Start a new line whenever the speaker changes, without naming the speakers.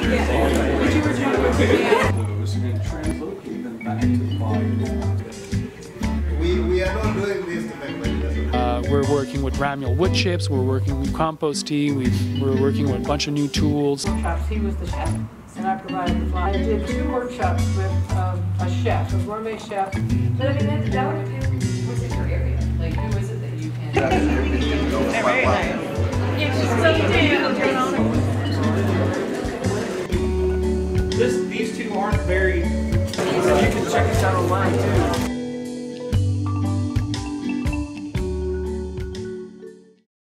Those and translocate them back to the volume.
We are not doing this to make money.
We're working with Ramuel wood chips, we're working with compost tea, we're working with a bunch of new tools.
He was the chef, and I provided the fly. I did 2 workshops with a chef, a gourmet chef.
But I mean, that would be, what's in your area? Like, who is it that you can?
Very nice.
These two aren't very. You can check us out online too.